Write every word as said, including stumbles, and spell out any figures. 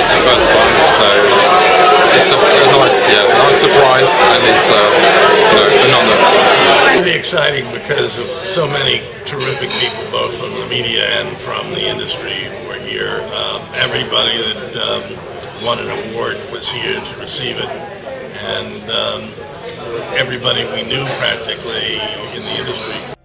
it's the first time, so it's a, a nice, yeah, nice surprise, and it's uh, you know, phenomenal. Pretty exciting because of so many terrific people, both from the media and from the industry, who were here. Um, everybody that um, won an award was here to receive it, and um, everybody we knew practically in the industry.